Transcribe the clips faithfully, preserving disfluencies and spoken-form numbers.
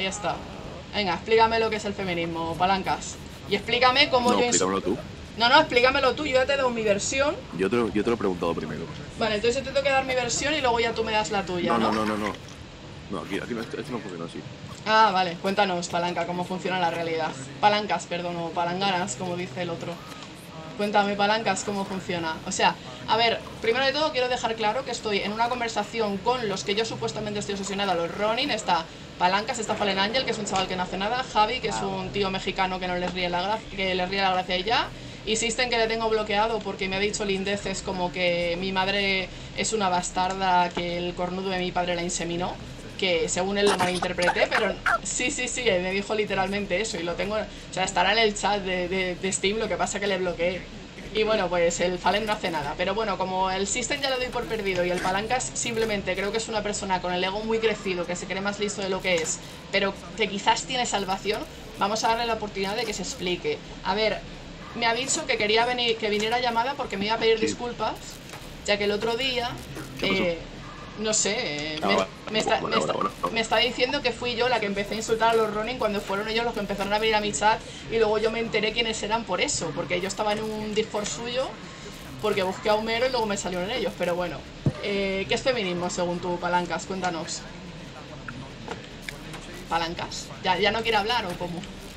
ahí está. Venga, explícame lo que es el feminismo, Palancas. Y explícame cómo no, yo... explícamelo tú. No, no, explícamelo tú, yo ya te he dado mi versión. Yo te, lo, yo te lo he preguntado primero. Vale, entonces yo te tengo que dar mi versión y luego ya tú me das la tuya, No, ¿no? no, no, no, no. No, aquí, aquí no, esto no funciona así. Ah, vale, cuéntanos, Palanca, cómo funciona la realidad. Palancas, perdón, o palanganas, como dice el otro. Cuéntame, Palancas, cómo funciona. O sea, a ver, primero de todo quiero dejar claro que estoy en una conversación con los que yo supuestamente estoy obsesionada, los Ronin. Está Palancas, está Fallen Angel, que es un chaval que no hace nada, Javi, que es un tío mexicano que no les ríe la gracia, que les ríe la gracia y ya. Y System, que le tengo bloqueado porque me ha dicho lindeces como que mi madre es una bastarda, que el cornudo de mi padre la inseminó, que según él lo malinterpreté, pero sí, sí, sí, me dijo literalmente eso y lo tengo, o sea, estará en el chat de, de, de Steam, lo que pasa que le bloqueé. Y bueno, pues el Fallen no hace nada, pero bueno, como el System ya lo doy por perdido y el Palancas simplemente creo que es una persona con el ego muy crecido, que se cree más listo de lo que es, pero que quizás tiene salvación, vamos a darle la oportunidad de que se explique. A ver, me ha dicho que quería venir, que viniera llamada porque me iba a pedir sí. disculpas, ya que el otro día, eh, no sé, eh, me, ah, me, está, bueno, me, bueno, está, bueno. me está diciendo que fui yo la que empecé a insultar a los Ronin cuando fueron ellos los que empezaron a venir a mi chat y luego yo me enteré quiénes eran por eso, porque yo estaba en un Discord suyo, porque busqué a Homero y luego me salieron ellos, pero bueno. Eh, ¿Qué es feminismo según tú, Palancas? Cuéntanos. ¿Palancas? ¿Ya, ya no quiere hablar o cómo?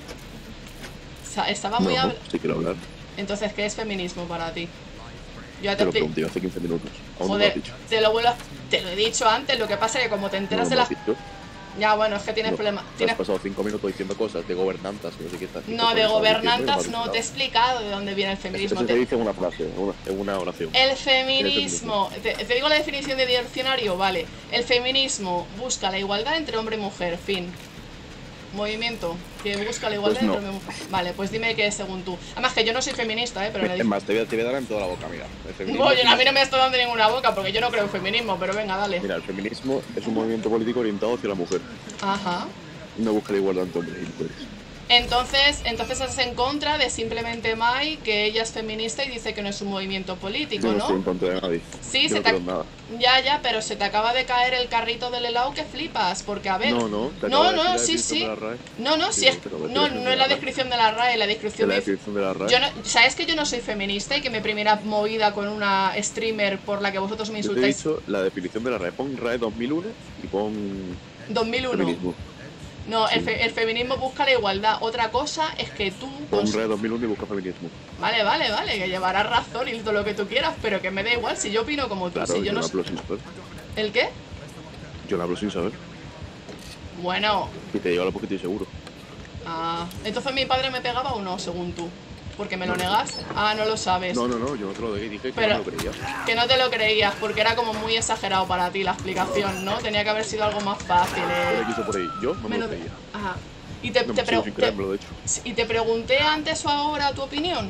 Estaba muy... No, sí quiero hablar. Entonces, ¿qué es feminismo para ti? Yo ya te, te lo pregunté hace quince minutos. Joder, no lo has dicho. Te lo vuelvo a... Te lo he dicho antes, lo que pasa es que como te enteras no, de las... Ya, bueno, es que tienes no, problemas. Te ¿Tienes... has pasado cinco minutos diciendo cosas de gobernantas, no sé qué estás No, de gobernantas no, te he explicado de dónde viene el feminismo. Eso te... se dice en una frase, en una, en una oración. El feminismo... Te, te digo la definición de diccionario, vale. El feminismo busca la igualdad entre hombre y mujer, fin. Movimiento que busca la igualdad pues no. entre hombre y mujer. Vale, pues dime qué es según tú. Además que yo no soy feminista, ¿eh? Pero es más, te voy, a, te voy a dar en toda la boca, mira. Oye, a mí no me está dando ninguna boca porque yo no creo en feminismo, pero venga, dale. Mira, el feminismo es un movimiento político orientado hacia la mujer. Ajá. No busca la igualdad entre hombres y mujeres. Entonces, entonces estás en contra de simplemente Mai, que ella es feminista y dice que no es un movimiento político, ¿no? No estoy en contra de nadie. Sí, yo se no te... nada. Ya, ya, pero se te acaba de caer el carrito del helado que flipas, porque a ver... No, no, te no, de no, sí, sí. No, no, sí, sí es... no, no es la descripción de la R A E, la descripción de... La de... descripción de la R A E. Yo no... ¿Sabes que yo no soy feminista y que mi primera movida con una streamer por la que vosotros me insultáis? Yo te he dicho la definición de la R A E, pon R A E dos mil uno y pon... dos mil uno. Feminismo. No, sí. el, fe, el feminismo busca la igualdad. Otra cosa es que tú... Pon R A E dos mil uno y busca feminismo. Vale, vale, vale, que llevarás razón y todo lo que tú quieras, pero que me da igual si yo opino como tú. Claro, si yo, yo no no hablo sin saber. ¿El qué? Yo no hablo sin saber. Bueno... Y te digo algo porque estoy seguro. Ah, entonces mi padre me pegaba o no, según tú. Porque me lo negaste. Ah, no lo sabes. No, no, no, yo no te lo dije, dije que pero, no me lo creías. Que no te lo creías, porque era como muy exagerado para ti la explicación, ¿no? Tenía que haber sido algo más fácil. Eh. Yo quiso por ahí, yo no me, me lo creía. Ajá. Y te, no, te, pre sin creérmelo, de hecho. y te pregunté antes o ahora tu opinión.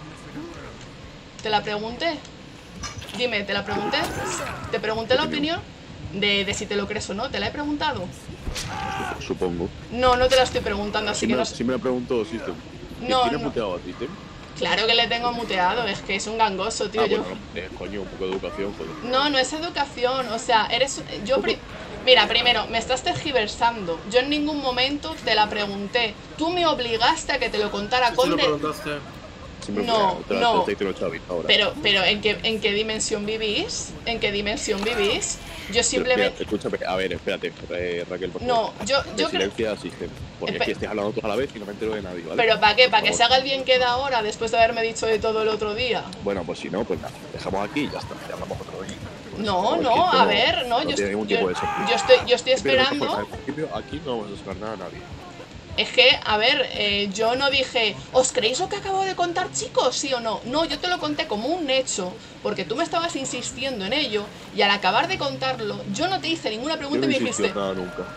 ¿Te la pregunté? Dime, ¿te la pregunté? ¿Te pregunté la opinión? De, de si te lo crees o no, ¿te la he preguntado? Supongo. No, no te la estoy preguntando, así si que me, no... Si me la preguntó System. No, ¿Tienes no. muteado a System? Claro que le tengo muteado, es que es un gangoso, tío. Ah, yo... bueno, eh, coño, un poco de educación, joder. No, no es educación, o sea, eres... Yo pri... Mira, primero, me estás tergiversando. Yo en ningún momento te la pregunté. Tú me obligaste a que te lo contara sí, con... Lo de... preguntaste. No, te la, no. Te te Chavi, ahora. Pero, pero ¿en qué, ¿en qué dimensión vivís? ¿En qué dimensión vivís? Yo simplemente... Pero, mira, escúchame, a ver, espérate, eh, Raquel, por favor. No, yo... yo silencia creo... System, porque Espe... es que estés hablando tú a la vez y no me entero de nadie, ¿vale? ¿Pero para qué? ¿Para que se haga el bien queda ahora, después de haberme dicho de todo el otro día? Bueno, pues si no, pues nada, dejamos aquí y ya está, ya hablamos otro día. Pues no, no, a ver, no, no yo, tiene ningún yo, tipo de yo estoy, yo estoy esperando... Pero, al principio, aquí no vamos a sacar nada a nadie. Es que, a ver, eh, yo no dije, ¿os creéis lo que acabo de contar, chicos? ¿Sí o no? No, yo te lo conté como un hecho, porque tú me estabas insistiendo en ello, y al acabar de contarlo, yo no te hice ninguna pregunta yo no y me dijiste... nada nunca.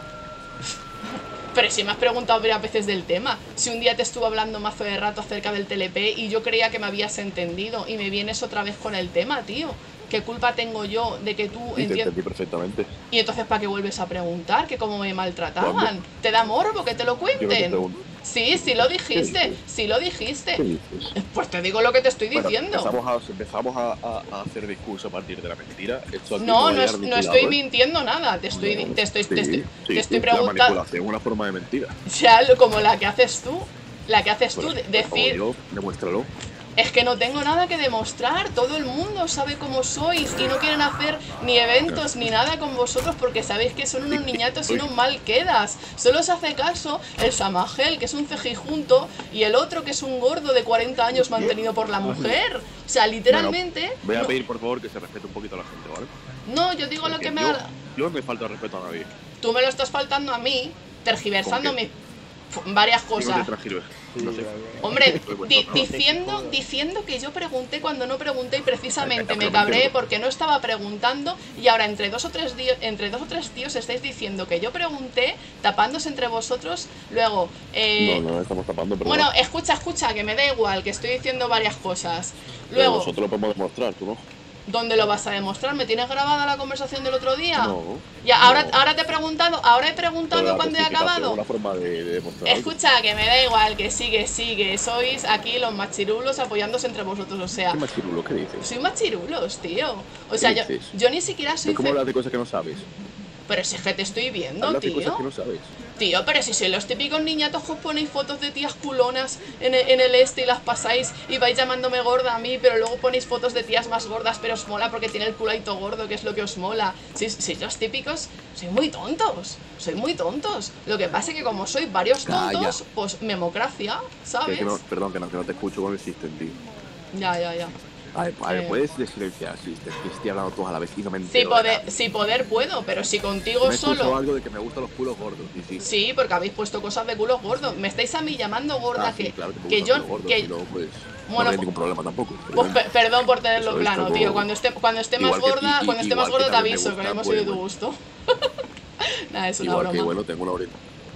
Pero si me has preguntado varias veces del tema, si un día te estuve hablando mazo de rato acerca del T L P y yo creía que me habías entendido, y me vienes otra vez con el tema, tío. ¿Qué culpa tengo yo de que tú entiendas? Te entendí perfectamente. Y entonces, ¿para qué vuelves a preguntar? Que cómo me maltrataban. ¿Te da morbo que te lo cuenten? Yo no te Sí, sí lo dijiste, sí lo dijiste. ¿Qué dices? Pues te digo lo que te estoy Bueno, diciendo. empezamos a, empezamos a, a, a hacer discurso a partir de la mentira. Esto aquí No, va a no, llegar es- no aniquilado, estoy ¿eh? mintiendo nada, te estoy, No, te estoy, sí, te estoy, sí, te estoy sí, la preguntando. manipulación es una forma de mentira. Ya, lo- como la que haces tú, la que haces tú, Bueno, de- por favor, decir, Dios, demuéstralo. es que no tengo nada que demostrar, todo el mundo sabe cómo sois y no quieren hacer ni eventos ni nada con vosotros porque sabéis que son unos niñatos y unos mal quedas. Solo os hace caso el Samagel, que es un cejijunto, y el otro que es un gordo de cuarenta años mantenido por la mujer. O sea, literalmente... Bueno, voy a no, pedir por favor que se respete un poquito a la gente, ¿vale? no, yo digo lo Porque que me yo, da... yo no me falta respeto a nadie. Tú me lo estás faltando a mí, tergiversando ¿Con qué? mis... varias Yo no cosas. te transgiro, no sé. Hombre, Soy vuestro di- trabajo. diciendo, diciendo que yo pregunté cuando no pregunté y precisamente me Pero cabré entiendo. porque no estaba preguntando y ahora entre dos o tres di- entre dos o tres tíos estáis diciendo que yo pregunté tapándose entre vosotros, luego eh, No, no, estamos tapando, pero bueno, escucha, escucha, que me da igual, que estoy diciendo varias cosas. pero Luego, nosotros lo podemos demostrar, tú no. ¿dónde lo vas a demostrar? ¿Me tienes grabada la conversación del otro día? No. Ya, ahora, no. ahora te he preguntado, ahora he Pero preguntado la cuando he rectificación acabado. es una forma de, de demostrar algo. Escucha, que me da igual, que sigue, sigue. Sois aquí los machirulos apoyándose entre vosotros, o sea. ¿Qué machirulo? ¿Qué dices? Soy machirulos, tío. O sea, yo, dices? yo ni siquiera soy... Es como fe- hablar de cosas que no sabes. Pero si es que te estoy viendo, Hablas de cosas tío. que no sabes. Tío, pero si sois los típicos niñatos que os ponéis fotos de tías culonas en el, en el este y las pasáis y vais llamándome gorda a mí, pero luego ponéis fotos de tías más gordas, pero os mola porque tiene el culaito gordo, que es lo que os mola. Si sois los típicos, sois muy tontos. Sois muy tontos. Lo que pasa es que como sois varios tontos, Calla. pues memocracia, Que, ¿sabes? que no, perdón, que no, que no te escucho con el system, tío. Ya, ya, ya. A ver, a ver, Eh. ¿puedes silenciar el system? Que estoy hablando todos a la vez y no me Si entero de poder, nada. si poder puedo, pero si contigo Me he escuchado solo... algo de que me gustan los culos gordos, y sí. Sí, porque habéis puesto cosas de culos gordos. Me estáis a mí llamando gorda Ah, sí, que, claro que me que gustan yo... los gordos, que, y luego, pues, Bueno, no hay ningún problema tampoco. pues, pe- perdón por tenerlo Eso es plano, como- tío. Cuando esté, cuando esté más igual que- gorda, y- y- cuando esté igual más que gorda te también me aviso, que no gusta, hemos pues, sido de tu bueno. gusto. Nada, es una Igual broma. que, bueno, tengo una orina.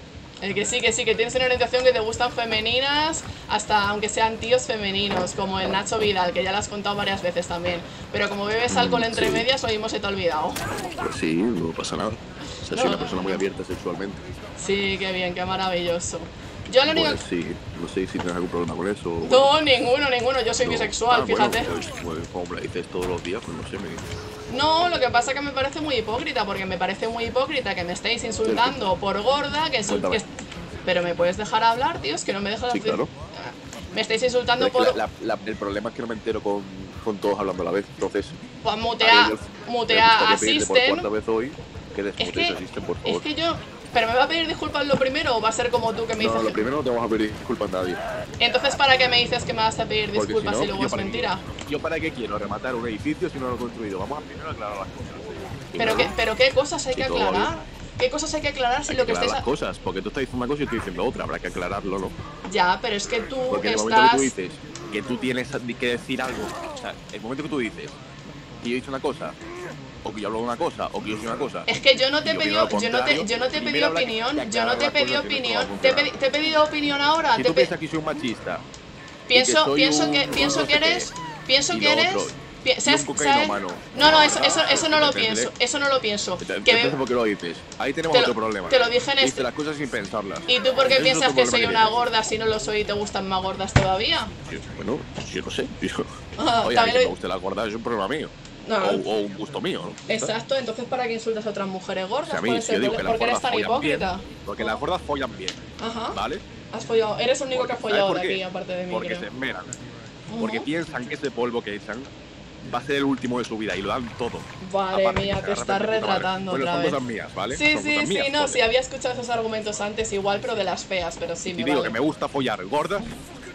El que sí, que sí, que tienes una orientación que te gustan femeninas, hasta aunque sean tíos femeninos, como el Nacho Vidal, que ya lo has contado varias veces también. Pero como bebes alcohol entre sí. medias, lo mismo se te ha olvidado. Pues sí, no pasa nada. O sea, No. soy una persona muy abierta sexualmente. Sí, qué bien, qué maravilloso. Yo lo único... Pues sí, no sé si tienes algún problema con eso. o- No, ninguno, ninguno. Yo soy no. bisexual, Ah, fíjate. Bueno, pues, pues, como me lo dices todos los días, pues no sé, me... No, lo que pasa es que me parece muy hipócrita, porque me parece muy hipócrita que me estéis insultando por gorda, que, insul- Cuéntame. que- Pero me puedes dejar hablar, tío, es que no me dejas Sí, decir- claro. Me estáis insultando Pero es por... que la- la- la- el problema es que no me entero con, con todos hablando a la vez, entonces... Pues a mí mutea, yo- mutea me gustaría pedirte por asisten. cuarta vez hoy que Es desmutees que, a System, por es favor. que yo... ¿Pero me va a pedir disculpas lo primero o va a ser como tú que me No, dices... lo que- primero no te vamos a pedir disculpas a nadie. Entonces, ¿para qué me dices que me vas a pedir Porque disculpas si no, y luego yo es para mentira? Qué, yo para qué quiero rematar un edificio si no lo he construido. Vamos a primero aclarar las cosas. Y ¿Pero luego, qué, pero qué cosas hay Sí, que todo va aclarar? ¿Qué cosas hay que aclarar si hay lo que que aclarar estáis... las a- cosas, porque tú estás diciendo una cosa y yo estoy diciendo otra, habrá que aclararlo, ¿no? Ya, pero es que tú Porque en el momento estás... que tú dices que tú tienes que decir algo, o sea, el momento que tú dices que yo he dicho una cosa, o que yo hablo de una cosa, o que yo soy una cosa... Es que yo no te he y yo pedido, opino lo yo no te, contrario, yo no te he primero pedido habrá que- opinión, que yo no aclarar te he las pedido cosas y esto opinión, va a te he, funcionar. pedi- te he pedido opinión ahora, Si te tú he pe- piensas que soy un machista... y que pienso, soy pienso un- que, pienso no que sé qué, eres, pienso y que lo eres, otro, pi- y ¿sabes? un ¿sabes? cocainómano. No, no, eso, eso, Ah, eso no lo entonces, pienso, eso no lo pienso. Entonces, Que me- ¿por qué lo dices? Ahí tenemos Te lo- otro problema. te lo dije en Dices este- las cosas sin pensarlas. ¿Y tú por qué Ese es piensas otro que soy problema una tienes. gorda si no lo soy y te gustan más gordas todavía? Yo- Bueno, yo no sé. Yo, Ah, oye, a mí también que lo- me guste la gorda es un problema mío. No. O, o un gusto mío, ¿no? Exacto, entonces ¿para qué insultas a otras mujeres O gordas? sea, a mí, ¿Cuál es si yo el digo que problema? las ¿Por qué eres gordas tan follan bien, hipócrita? porque las gordas follan bien, Ajá. ¿vale? Has follado, eres el único que ha Porque- follado ¿sabes de por aquí, qué? aparte de mí, Porque creo. se esmeran. Porque Ujú. piensan que ese polvo que echan va a ser el último de su vida y lo dan todo. Madre Aparte, mía, se te agarran estás de puta madre. retratando Bueno, otra son vez. cosas mías, ¿vale? Sí, Son sí, cosas sí, mías, no, joder. sí, había escuchado esos argumentos antes igual, pero de las feas, pero sí, Y me digo vale. que me gusta follar gordas,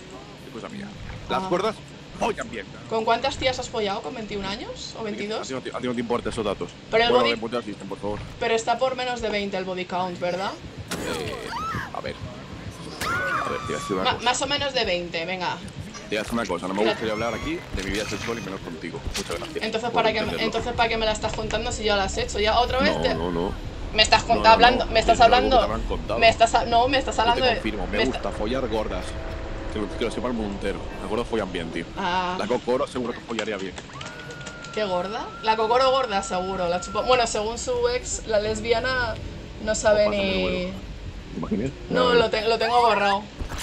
es cosa mía. Las Ah. gordas follan bien. ¿Con cuántas tías has follado? ¿Con veintiún años? ¿O A veintidós? ti no te, a ti no te importan esos datos. Pero el bueno, body- me putas System, por favor. Pero está por menos de veinte el body count, ¿verdad? Eh, a ver. A ver, te voy a decir una Ma- cosa. más o menos de veinte, venga. Te voy a decir una cosa. No me Mira. gustaría hablar aquí de mi vida sexual y menos contigo. Muchas gracias. Entonces por ¿para, qué, entenderlo. entonces, ¿para qué me la estás contando si ya la has hecho? Ya otra vez No, te... no, no. Me estás No, contando, no, hablando, no, me estás es algo que hablando... te habrán contado. Me estás, a- no, me estás Yo hablando te de... confirmo, me me gusta está- follar gordas. Que lo, que lo sepa el mundo entero. Las gordas follan bien, tío. Ah, La cocoro seguro que follaría bien. ¿qué gorda? La cocoro gorda, seguro. La chupa... Bueno, según su ex, la lesbiana no sabe Pásame el ni... número. ¿Te imaginas? No, Ya, lo, te- lo tengo borrado.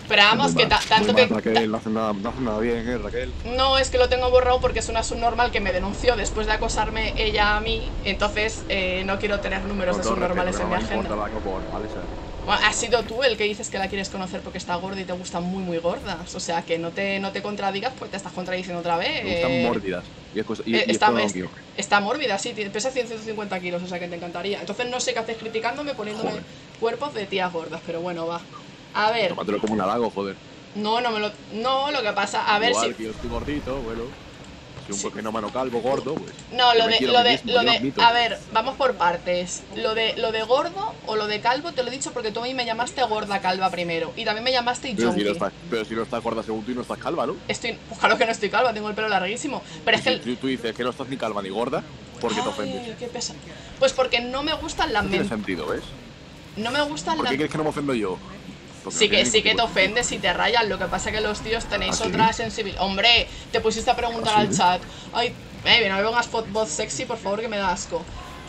Pero vamos, que ta tanto que... Raquel, no hace nada, no hace nada bien, ¿eh, Raquel? No, es que lo tengo borrado porque es una subnormal que me denunció después de acosarme ella a mí. Entonces eh, no quiero tener números no, de subnormales en mi agenda. Bueno, has sido tú el que dices que la quieres conocer porque está gorda y te gustan muy muy gordas. O sea, que no te, no te contradigas, pues te estás contradiciendo otra vez. Me gustan mórbidas. Y es cosa, y, eh, y está, es es, está mórbida, sí, pesa ciento cincuenta kilos, o sea que te encantaría. Entonces no sé qué haces criticándome poniéndome joder. cuerpos de tías gordas, pero bueno, va. A ver. Tómatelo como un halago, joder. No, no me lo... No, lo que pasa... A ver Igual si... que yo estoy gordito, bueno... Si un cogenómano calvo gordo, pues... No, lo de... Lo de, lo de a ver, vamos por partes. Lo de, lo de gordo o lo de calvo te lo he dicho porque tú a mí me llamaste gorda calva primero. Y también me llamaste pero junkie. Si no estás, pero si no estás gorda según tú y no estás calva, ¿no? Estoy... Pues claro que no estoy calva, tengo el pelo larguísimo. Pero es que... Si tú dices que no estás ni calva ni gorda, ¿por qué te ofendes? Qué pesa. Pues porque no me gustan las... No tiene sentido, ¿ves? No me gustan las... ¿Por qué crees que no me ofendo yo? Sí que, sí que te ofendes y te rayas, lo que pasa es que los tíos tenéis ¿Ah, otra sí? sensibilidad. Hombre, te pusiste a preguntar ¿Ah, sí? al chat. Ay, baby, no me pongas voz sexy, por favor, que me da asco.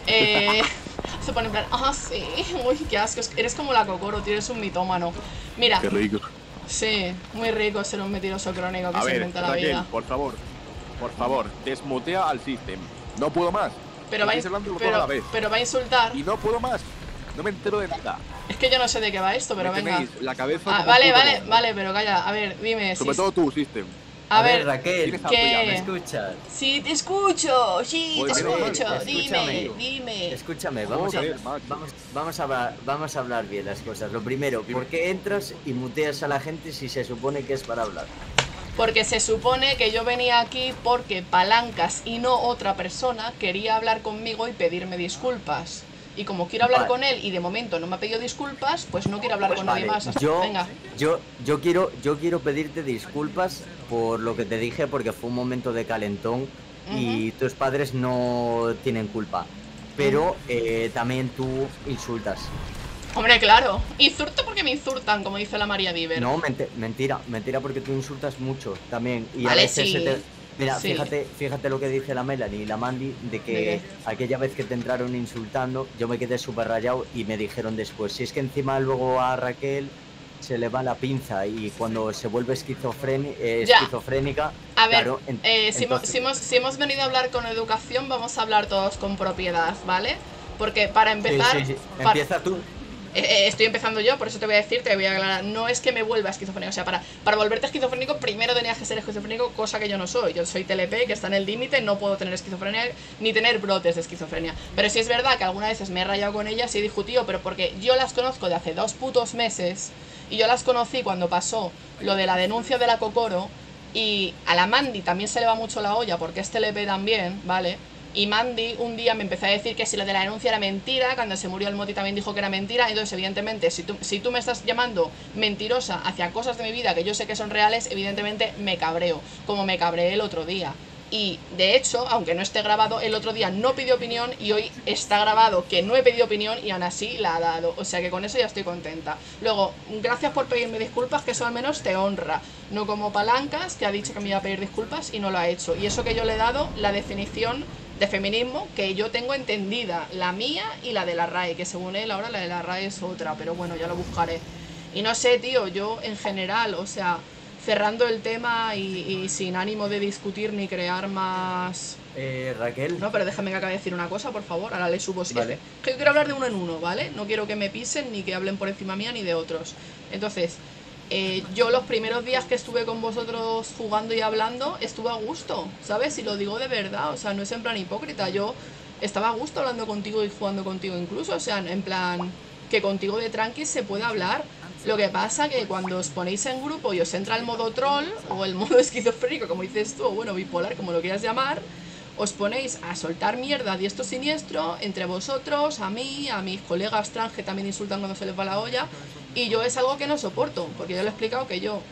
Eh, se pone en plan, ah, sí, uy, qué asco. Eres como la Kokoro, tío, eres un mitómano. Mira. Qué rico. Sí, muy rico ser un mentiroso crónico que a se ver, inventa la Raquel, vida. por favor, por favor, desmutea al system. No puedo más. Pero va, pero, pero va a insultar. Y no puedo más. No me entero de nada. Es que yo no sé de qué va esto, pero me venga. La cabeza ah, vale, vale, como... vale, pero calla. A ver, dime. Sobre sí, todo tú, System. A, a ver, ver, Raquel, ¿qué? ¿me escuchas? Sí, te escucho. Sí, pues te bien, escucho. Dime, escúchame, dime. Escúchame, vamos, Joder, a, vamos, vamos, a hablar, vamos a hablar bien las cosas. Lo primero, ¿por qué entras y muteas a la gente si se supone que es para hablar? Porque se supone que yo venía aquí porque Palancas y no otra persona quería hablar conmigo y pedirme disculpas. Y como quiero hablar vale. con él y de momento no me ha pedido disculpas, pues no quiero hablar pues con vale. nadie más. Yo, Venga. Yo, yo, quiero, yo quiero pedirte disculpas por lo que te dije, porque fue un momento de calentón uh-huh. y tus padres no tienen culpa. Pero uh-huh. eh, también tú insultas. Hombre, claro. Insulto porque me insultan, como dice la María Diver. No, ment mentira, mentira porque tú insultas mucho también. Y vale, a veces sí. se te... Mira, sí. fíjate, fíjate lo que dice la Melanie y la Mandy, de que ¿De aquella vez que te entraron insultando, yo me quedé súper rayado y me dijeron después, si es que encima luego a Raquel se le va la pinza y cuando se vuelve esquizofrénica, eh, esquizofrénica a ver, claro, en, eh, si, entonces... hemos, si, hemos, si hemos venido a hablar con educación, vamos a hablar todos con propiedad, ¿vale? Porque para empezar... Sí, sí, sí. Para... Empieza tú. Eh, estoy empezando yo, por eso te voy a decir, te voy a aclarar, no es que me vuelva esquizofrénico, o sea, para, para volverte esquizofrénico primero tenías que ser esquizofrénico, cosa que yo no soy, yo soy T L P, que está en el límite, no puedo tener esquizofrenia ni tener brotes de esquizofrenia, pero sí es verdad que algunas veces me he rayado con ellas y he discutido, pero porque yo las conozco de hace dos putos meses, y yo las conocí cuando pasó lo de la denuncia de la Kokoro, y a la Mandy también se le va mucho la olla, porque es T L P también, ¿vale? Y Mandy un día me empezó a decir que si lo de la denuncia era mentira, cuando se murió el Moti también dijo que era mentira, entonces evidentemente si tú, si tú me estás llamando mentirosa hacia cosas de mi vida que yo sé que son reales, evidentemente me cabreo, como me cabreé el otro día. Y de hecho, aunque no esté grabado, el otro día no pidió opinión y hoy está grabado que no he pedido opinión y aún así la ha dado, o sea que con eso ya estoy contenta. Luego, gracias por pedirme disculpas, que eso al menos te honra, no como Palancas, que ha dicho que me iba a pedir disculpas y no lo ha hecho, y eso que yo le he dado la definición de feminismo que yo tengo entendida, la mía y la de la R A E, que según él ahora la de la R A E es otra, pero bueno, ya lo buscaré. Y no sé, tío, yo en general, o sea, cerrando el tema y, y sin ánimo de discutir ni crear más... Eh, Raquel... No, pero déjame que acabe de decir una cosa, por favor, ahora le subo siete. Vale. Que yo quiero hablar de uno en uno, ¿vale? No quiero que me pisen ni que hablen por encima mía ni de otros. Entonces... Eh, yo los primeros días que estuve con vosotros jugando y hablando estuve a gusto, ¿sabes? Y lo digo de verdad, o sea, no es en plan hipócrita, yo estaba a gusto hablando contigo y jugando contigo incluso, o sea, en plan que contigo de tranqui se puede hablar. Lo que pasa que cuando os ponéis en grupo y os entra el modo troll o el modo esquizofrénico, como dices tú, o bueno, bipolar, como lo quieras llamar, os ponéis a soltar mierda diestro siniestro entre vosotros, a mí, a mis colegas trans que también insultan cuando se les va la olla. Y yo es algo que no soporto, porque yo le he explicado que yo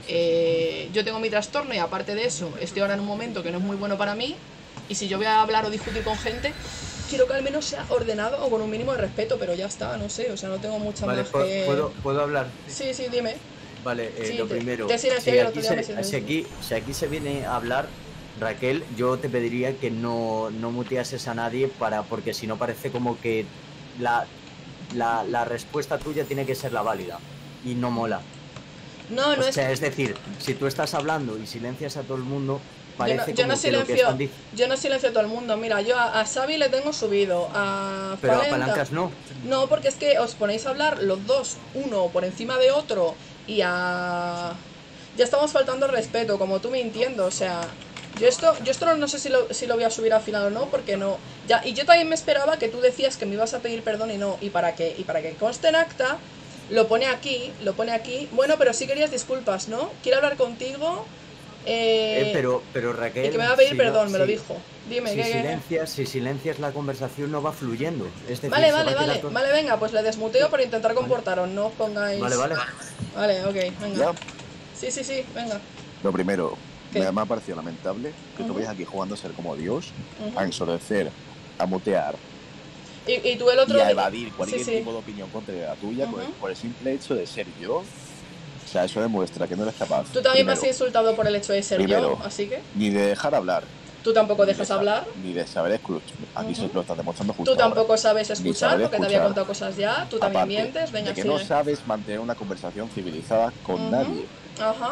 eh, yo tengo mi trastorno y aparte de eso estoy ahora en un momento que no es muy bueno para mí. Y si yo voy a hablar o discutir con gente, quiero que al menos sea ordenado o con un mínimo de respeto, pero ya está, no sé, o sea, no tengo mucha vale, más que... ¿puedo, ¿Puedo hablar? Sí, sí, dime. Vale, eh, sí, lo te, primero, te si, aquí se, si, aquí, si aquí se viene a hablar, Raquel, yo te pediría que no, no muteases a nadie, para porque si no parece como que la, la, la respuesta tuya tiene que ser la válida. Y no mola. No, no O es sea, es decir, si tú estás hablando y silencias a todo el mundo, Yo parece no, yo como no que lo que silencio, están diciendo. yo no silencio a todo el mundo. Mira, yo a, a Xavi le tengo subido, a Pero a Palenca- palancas no. No, porque es que os ponéis a hablar los dos, uno por encima de otro, y a... Ya estamos faltando el respeto, como tú mintiendo, o sea... Yo esto, yo esto no, no sé si lo, si lo voy a subir al final o no, porque no... Ya, y yo también me esperaba que tú decías que me ibas a pedir perdón y no, y para que, y para que conste en acta, lo pone aquí, lo pone aquí... Bueno, pero sí querías disculpas, ¿no? Quiero hablar contigo... Eh, Eh, pero, pero Raquel. y que me va a pedir si perdón, no- me lo si- dijo. Dime, Si ¿qué, qué, qué? silencias, si silencias la conversación no va fluyendo. Es decir, Vale, se vale, va a quedar vale, todo- vale, venga, pues le desmuteo por intentar comportaros, no os pongáis... Vale, vale. Vale, ok, venga. Ya. Sí, sí, sí, venga. Lo primero, ¿Qué? me, me ha parecido lamentable que Ujú. tú vayas aquí jugando a ser como Dios, Ujú. a ensordecer, a mutear Y, y tú el otro... y a di- evadir cualquier sí, sí. tipo de opinión contraria a la tuya por, el, Ujú. por el simple hecho de ser yo. O sea, eso demuestra que no eres capaz. Tú también me has primero, insultado por el hecho de ser primero, yo, así que... ni de dejar hablar. Tú tampoco ni de dejas sa- hablar. Ni de saber escuchar. Aquí Ujú. se lo estás demostrando justo Tú tampoco ahora. sabes Ni escuchar, saber porque te había escuchar. contado cosas ya. Tú también Aparte, mientes. Venga, de que sigue. no sabes mantener una conversación civilizada con Ujú. nadie. Ajá.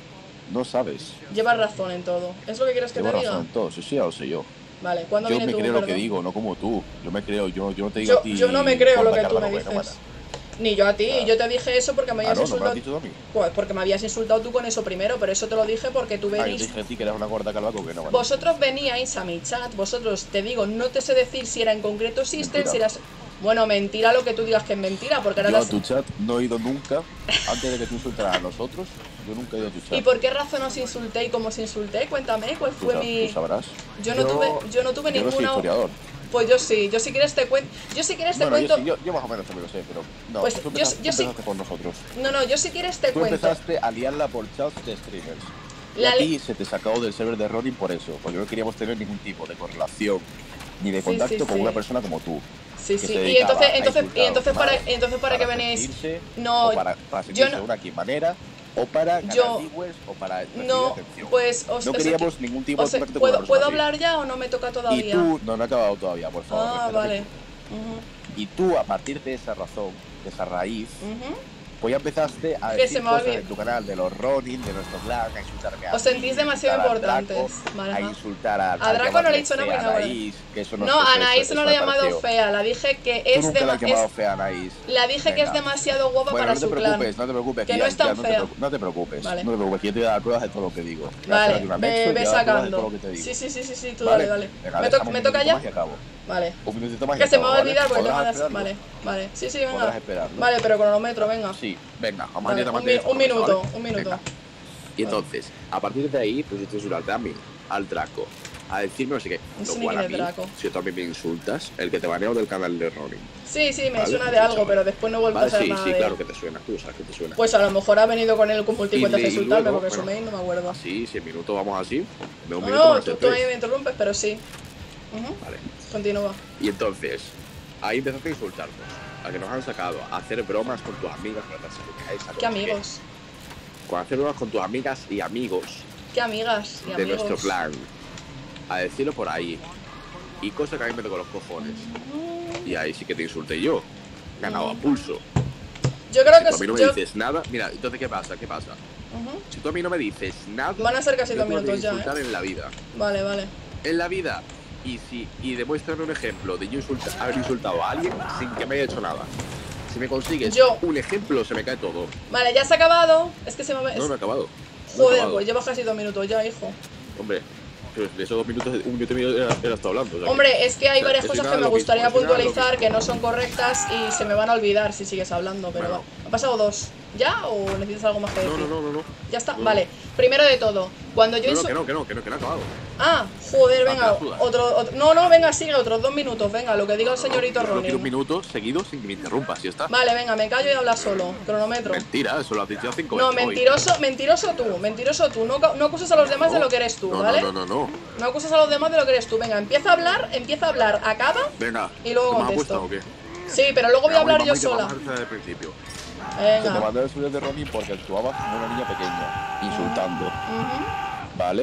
No sabes. Llevas razón en todo. ¿Es lo que quieres que Llevo te diga? razón en todo. Sí, sí, ya lo sé yo. Vale, ¿cuándo Yo viene me tu creo lo que perdón? digo, no como tú. Yo me creo, yo, yo no te digo Yo, a ti. yo no me creo lo corta que tú Carla me Novena, dices. Ni yo a ti, Claro. yo te dije eso porque me habías Claro, no me lo insultado. has dicho tú a mí. Pues porque me habías insultado tú con eso primero, pero eso te lo dije porque tú Ah, yo te venís. dije a ti que eras una gorda calva con que no, vale. Vosotros veníais a mi chat, vosotros, te digo, no te sé decir si era en concreto System, Mentira. si eras... Bueno, mentira lo que tú digas que es mentira, porque ahora Yo a las... tu chat no he ido nunca, antes de que tú insultaras a nosotros, yo nunca he ido a tu chat. ¿Y por qué razón os insulté y cómo os insulté? Cuéntame, ¿cuál Tú, fue sa- mi...? tú sabrás. Yo no Yo- tuve, yo no tuve Yo no soy ninguna... historiador. Pues yo sí, yo si quieres te cuento... Yo si quieres te Bueno, yo, cuento... sí, yo, yo más o menos también lo sé, pero no, Pues tú yo- empezaste, yo tú sí- empezaste por nosotros. No, no, yo si quieres te Tú cuento. empezaste a liarla por chats de streamers. Y La a li- ti se te sacó del server de Ronin por eso, porque no queríamos tener ningún tipo de correlación ni de Sí, contacto sí, con sí. una persona como tú. Sí, que sí. se Y dedicaba entonces, a entonces, y insultar a entonces los para, demás, entonces para que para venéis... sentirse, No, o para, para sentirse no- de una quimbanera, o para ganar Yo- viewers, o para recibir No, atención. pues os, no os- queríamos ningún tipo os- de contacto con ¿puedo, una ¿puedo persona hablar ya o no me toca así. todavía? Y tú, no, no he acabado todavía, por favor. Ah, respétate vale. tú. Ujú, Y tú, a partir de esa razón, de esa raíz, ujú. pues ya empezaste a Que decir se me ha cosas olvid- en tu canal de los Ronin, de nuestro clan, a insultarme a Os ti, sentís demasiado insultar a Draco, importantes. Vale, a ajá. insultar a, A Draco no le he dicho nada fea porque a no- Anaís, que eso no, No, eso- a Anaís eso no me la he llamado pareció. fea, la dije que Tú es, nunca la dema- has llamado es- fea a Anaís. la dije que es Venga. demasiado guapa Bueno, para no te su preocupes, clan. no te preocupes, Que ya- no es tan ya no te fea. preocu- no te preocupes, Vale. no te preocupes, que yo te voy a dar pruebas de todo lo que digo. Ya Vale, será de un ve, anexo y ve te voy a dar pruebas de sacando. todo lo que te digo. Sí, sí, sí, sí, sí, tú Vale. dale, dale. Venga, ¿Me, to- déjame ¿me un toca minutito ya? más y acabo. Vale. Un minutito más y Que se me acabo, va a ¿vale? olvidar porque no ¿Podrás me das... esperarlo? Vale, vale. Sí, sí, Podrás venga. esperarlo. Vale, pero cronómetro, venga. Sí, venga, vamos Vale, a un, mantener mi- un minuto, un minuto. Venga. Y entonces, a partir de ahí, pues tú insultaste a mí, al Draco, a decirme no sé qué. No sé Lo ni cual quién a es mí, Draco. si tú a mí me insultas, el que te baneo del canal de Ronin. Sí, sí, me Vale, suena de escúchame. algo, pero después no vuelvo Vale, a saber sí, nada sí, de claro él. que te suena, tú sabes que te suena. Pues a lo mejor ha venido con él con multicuentas Y a de- y insultarme luego, porque su bueno, mail no me acuerdo. Así, si en minutos vamos así, de un No, minuto no, van a tú, ser tú ahí tres. me interrumpes, pero sí. Ujú, Vale. continúa. Y entonces, ahí empezaste a insultarnos, a que nos han sacado, a hacer bromas con tus amigas, con las amigas, a ¿Qué amigos? Con hacer bromas con tus amigas y amigos ¿Qué amigas y de amigos? nuestro clan. A decirlo por ahí. Y cosa que a mí me tocó los cojones. Y ahí sí que te insulté yo. Ganado a pulso. Yo creo Si que tú a mí no me yo... dices nada, mira, entonces ¿qué pasa? ¿Qué pasa? Ujú. Si tú a mí no me dices nada, Van a ser casi yo dos te voy a minutos ya, insultar ¿eh? en la vida. Vale, vale. En la vida. Y si y demuéstrame un ejemplo de yo insulta, haber insultado a alguien sin que me haya hecho nada. Si me consigues Yo. un ejemplo, se me cae todo. Vale, ya se ha acabado. Es que se me... No, es- no he acabado. No he Joder, acabado. pues llevas casi dos minutos ya, hijo. Hombre, pero de esos dos minutos, un minuto y medio era, era hasta hablando. o sea que- Hombre, es que hay o sea, varias es cosas nada que me lo mismo, gustaría es nada lo puntualizar mismo. que no son correctas y se me van a olvidar si sigues hablando, pero Bueno. va. Han pasado dos. ¿Ya? ¿O necesitas algo más que decir? No, no, no, no, no. Ya está, No. vale. Primero de todo, cuando yo No, no, insu- que no, que no, que no, que no ha acabado. Ah, joder, Ah, venga, te la suda. otro, otro- No, no, venga, sigue, otros dos minutos, venga, lo que diga el señorito Yo no quiero un Ronin. minuto seguido sin que me interrumpas, y ya está. Vale, venga, me callo y habla solo. Cronometro. Mentira, eso lo has dicho cinco No, veces hoy. mentiroso, mentiroso tú, mentiroso tú. No, ca- no acuses a los demás de lo que eres tú, no, ¿vale? No, no, no, no. No acuses a los demás de lo que eres tú. Venga, empieza a hablar, empieza a hablar, acaba. Venga. Y luego ¿te me has contesto. puesto o qué? Sí, pero luego voy a hablar yo Vamos, sola. Vamos a empezar desde el principio. Se te Venga. mandó el estudio de Ronin porque actuabas como una niña pequeña, insultando, Ujú. ¿vale?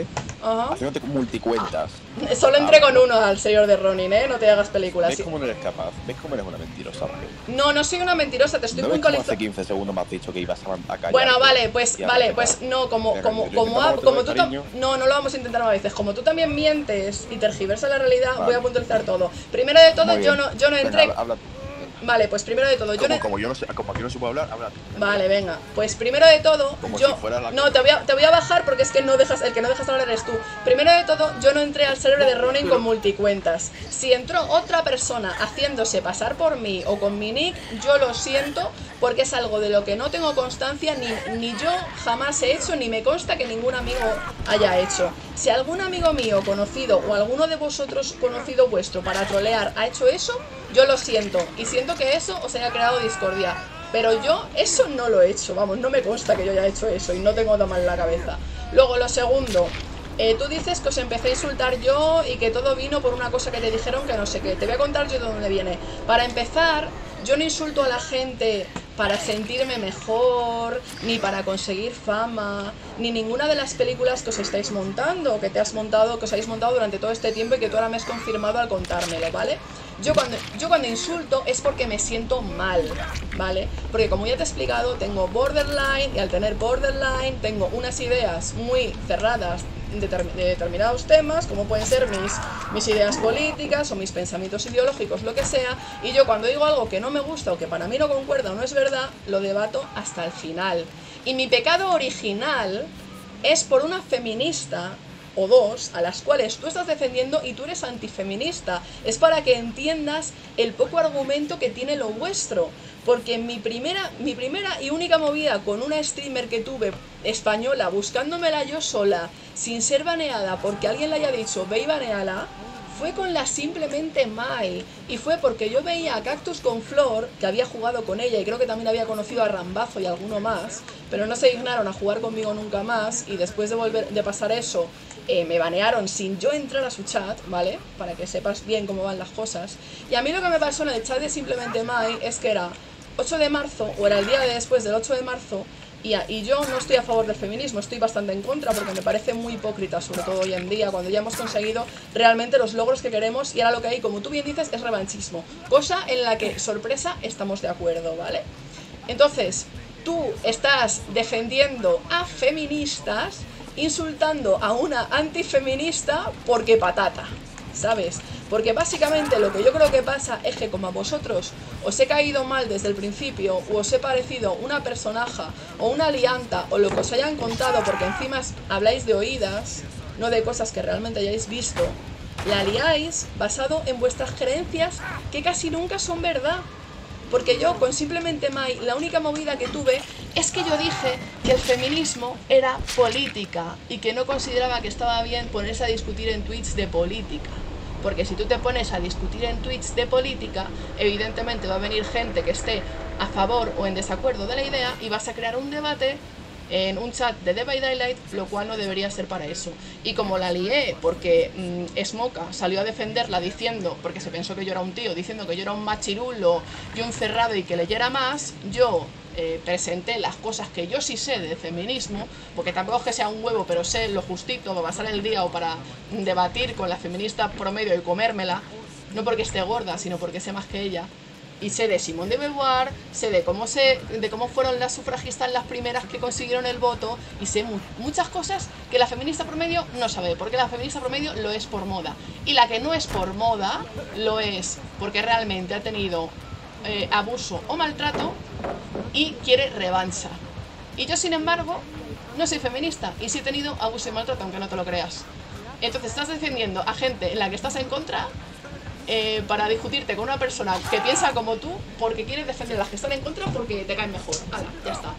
Ajá. haciéndote multicuentas. Solo entré con uno al señor de Ronin, ¿eh? No te hagas películas. ¿Ves cómo no eres capaz? ¿Ves cómo eres una mentirosa, Mario? No, no soy una mentirosa, te estoy ¿No ves cómo puntualizando. hace quince segundos me has dicho que ibas a, a callar? Bueno, vale, pues, Y a vale, respetar? pues no, como, Venga, como, yo como, intentamos ha- todo como el tú tam- cariño. no, no lo vamos a intentar más veces. Como tú también mientes y tergiversas la realidad, Vale. voy a puntualizar todo. Primero de todo, Muy yo bien. no, yo no Venga, entré. habla, habla tú. Vale, pues primero de todo, yo Como, no. como yo no sé, como aquí no se puede hablar, habla tú. Vale, venga. Pues primero de todo, Como yo. si fuera la No, cosa. te voy, a, te voy a bajar porque es que no dejas, el que no dejas hablar eres tú. Primero de todo, yo no entré al server de Ronin con multicuentas. Si entró otra persona haciéndose pasar por mí o con mi nick, yo lo siento porque es algo de lo que no tengo constancia, ni, ni yo jamás he hecho, ni me consta que ningún amigo haya hecho. Si algún amigo mío conocido o alguno de vosotros conocido vuestro para trolear ha hecho eso, yo lo siento. Y siento que eso os haya creado discordia. Pero yo eso no lo he hecho, vamos, no me consta que yo haya hecho eso y no tengo nada mal en la cabeza. Luego, lo segundo, eh, tú dices que os empecé a insultar yo y que todo vino por una cosa que te dijeron que no sé qué. Te voy a contar yo de dónde viene. Para empezar, yo no insulto a la gente para sentirme mejor, ni para conseguir fama, ni ninguna de las películas que os estáis montando, que te has montado, que os habéis montado durante todo este tiempo y que tú ahora me has confirmado al contármelo, ¿vale? Yo cuando, yo cuando insulto es porque me siento mal, ¿vale? Porque como ya te he explicado, tengo borderline y al tener borderline tengo unas ideas muy cerradas de, term- de determinados temas, como pueden ser mis, mis ideas políticas o mis pensamientos ideológicos, lo que sea, y yo cuando digo algo que no me gusta o que para mí no concuerda o no es verdad, lo debato hasta el final. Y mi pecado original es por una feminista o dos a las cuales tú estás defendiendo y tú eres antifeminista. Es para que entiendas el poco argumento que tiene lo vuestro. Porque mi primera, mi primera y única movida con una streamer que tuve española, buscándomela yo sola, sin ser baneada porque alguien le haya dicho ve y baneala, fue con la simplemente Mai. Y fue porque yo veía a Cactus con Flor, que había jugado con ella y creo que también había conocido a Rambazo y alguno más, pero no se dignaron a jugar conmigo nunca más. Y después de volver de pasar eso, eh, me banearon sin yo entrar a su chat, ¿vale? Para que sepas bien cómo van las cosas. Y a mí lo que me pasó en el chat de simplemente Mai es que era ocho de marzo, o era el día de después del ocho de marzo, y, a, y yo no estoy a favor del feminismo, estoy bastante en contra porque me parece muy hipócrita, sobre todo hoy en día, cuando ya hemos conseguido realmente los logros que queremos y ahora lo que hay, como tú bien dices, es revanchismo, cosa en la que, sorpresa, estamos de acuerdo, ¿vale? Entonces, tú estás defendiendo a feministas, insultando a una antifeminista porque patata, ¿sabes? Porque básicamente lo que yo creo que pasa es que como a vosotros os he caído mal desde el principio o os he parecido una personaja o una lianta o lo que os hayan contado porque encima habláis de oídas, no de cosas que realmente hayáis visto, la liáis basado en vuestras creencias que casi nunca son verdad. Porque yo con simplemente Mai, la única movida que tuve es que yo dije que el feminismo era política y que no consideraba que estaba bien ponerse a discutir en tweets de política. Porque si tú te pones a discutir en tweets de política, evidentemente va a venir gente que esté a favor o en desacuerdo de la idea y vas a crear un debate en un chat de Dead by Daylight, lo cual no debería ser para eso. Y como la lié porque mmm, Smoka salió a defenderla diciendo, porque se pensó que yo era un tío, diciendo que yo era un machirulo y un cerrado y que leyera más, yo eh, presenté las cosas que yo sí sé de feminismo, porque tampoco es que sea un huevo, pero sé lo justito para pasar el día o para debatir con la feminista promedio y comérmela, no porque esté gorda, sino porque sé más que ella. Y sé de Simone de Beauvoir, sé de cómo, se, de cómo fueron las sufragistas las primeras que consiguieron el voto, y sé mu muchas cosas que la feminista promedio no sabe, porque la feminista promedio lo es por moda. Y la que no es por moda, lo es porque realmente ha tenido eh, abuso o maltrato y quiere revancha. Y yo, sin embargo, no soy feminista y sí he tenido abuso y maltrato, aunque no te lo creas. Entonces estás defendiendo a gente en la que estás en contra, Eh, para discutirte con una persona que piensa como tú porque quieres defender a las que están en contra porque te caen mejor. Hala, ya está.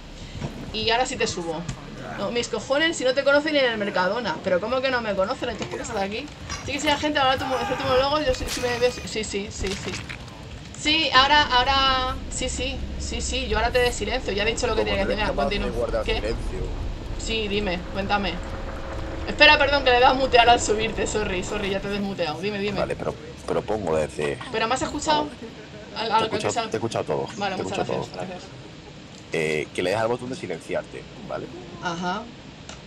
Y ahora sí te subo. No, mis cojones, si no te conocen ni en el Mercadona. Pero ¿cómo que no me conocen? Entonces, ¿por qué estás aquí? Sí que si la gente ahora tu, tu monólogo, yo sí, sí me ves. Sí, sí, sí, sí. Sí, ahora, ahora. Sí, sí, sí, sí. Yo ahora te de silencio. Ya he dicho lo que tenía que decir. Venga, continúa. ¿Qué? Sí, dime, cuéntame. Espera, perdón, que le das a mutear al subirte. Sorry, sorry, ya te he desmuteado. Dime, dime. Vale, pero propongo desde... ¿Pero me has escuchado? A, a te, he escuchado te he escuchado todo. Vale, te muchas gracias, todo. gracias. Eh, que le des al botón de silenciarte, ¿vale? Ajá.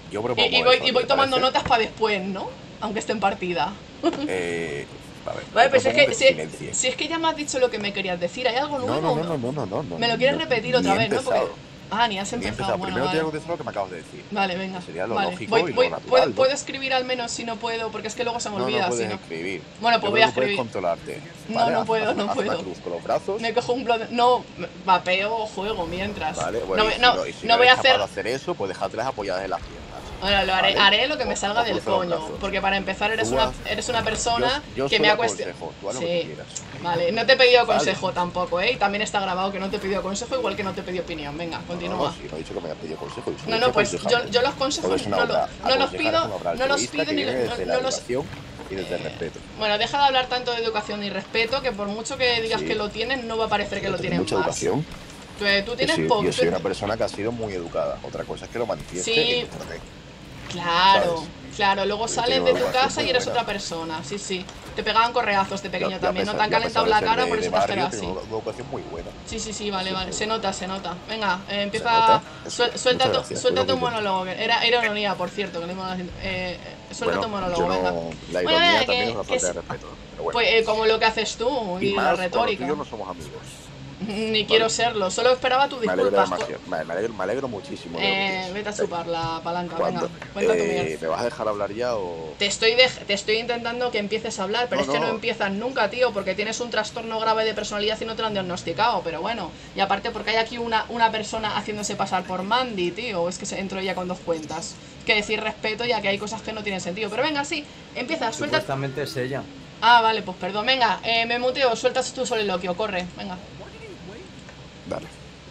yo propongo Y, y voy, eso, y voy ¿te tomando parece? notas para después, ¿no? Aunque esté en partida. Eh, a ver, Vale, yo pero si es, propongo que, se si, silencie. si es que ya me has dicho lo que me querías decir, ¿hay algo nuevo? No, no, no, no, no, no, no. ¿Me lo quieres no, repetir ni otra he vez, no? Porque... empezado. Ah, ni has Ni he empezado, empezado. bueno, Primero te vale. voy a contestar lo que me acabas de decir. Vale, venga. Que sería lo vale. lógico Voy, y lo voy, natural, puedo, ¿no? puedo escribir al menos si no puedo, porque es que luego se me No, olvida. no puedes si no... escribir. Bueno, pues Yo voy creo a que puedes escribir. controlarte. No, ¿vale? no Haz- puedo, haz- no haz puedo. una cruz con los brazos. Me cojo un blog... No, vapeo o juego mientras. Vale, bueno, no, y si no, no, y si no no voy a eres capaz hacer... de hacer eso, pues dejártelas apoyadas en las piernas. Bueno, lo haré, ¿vale? haré lo que me O- salga o del cruza los coño. brazos. Porque para empezar eres Tú una, haz- eres una persona Yo, yo que solo me ha cuestionado. aconsejo, tú haz lo que Sí. quieras. Vale, no te he pedido Vale. consejo tampoco, ¿eh? Y también está grabado que no te he pedido consejo, igual que no te he pedido opinión. Venga, No, continúa. no, no, sí, no he dicho que me hayas pedido consejo. yo solo No, he no, dicho pues yo, aconsejarte. yo los consejos Porque es una no, lo- obra- no los aconsejar pido, es una obra no los altruista pido que ni viene no, desde no la los... educación y desde el respeto. Bueno, deja de hablar tanto de educación y respeto, que por mucho que digas Sí. que lo tienes, no va a parecer que Yo lo tengo tienes mucha más. educación. Tú, tú Yo tienes soy, poco. yo soy tú- una persona que ha sido muy educada. Otra cosa es que lo manifieste Sí. en internet. Claro, ¿sabes? claro, luego Yo sales tengo de una tu educación casa y muy eres buena. otra persona, sí, sí. Te pegaban correazos de pequeño Yo- yo a también, no pesar- te han yo a pesar calentado de la ser cara, de- por de eso te has barrio, quedado tengo así. una educación muy buena. Sí, sí, sí, vale, Sí, vale, sí. se nota, se nota. Venga, eh, Se empieza, nota. suel- Muchas suelta tu, gracias, suelta es lo tu que monólogo, que era ironía, por cierto, que le hemos eh, eh, suelta Bueno, tu monólogo, yo venga. no, la Bueno, ironía venga, también que- es una que falta de sí. respeto. Pero bueno. Pues eh, como lo que haces tú y, y la más cuando tú retórica. y yo no somos amigos. Ni quiero serlo, solo esperaba tu Me alegro, disculpas. demasiado, me, me alegro, me alegro muchísimo. de lo que Eh, tienes. vete a Venga. chupar la palanca, ¿Cuándo? venga, cuenta tu Eh, mierda. ¿Me vas a dejar hablar ya o...? Te estoy, dej- te estoy intentando que empieces a hablar, pero No, es que no no. empiezas nunca, tío, porque tienes un trastorno grave de personalidad y no te lo han diagnosticado, pero bueno. Y aparte porque hay aquí una, una persona haciéndose pasar por Mandy, tío, es que se entró ya con dos cuentas. Que decir respeto ya que hay cosas que no tienen sentido. Pero venga, sí, empieza, suelta... Supuestamente es ella. Ah, vale, pues perdón, venga, eh, me muteo, sueltas tu soliloquio, corre, venga. Dale.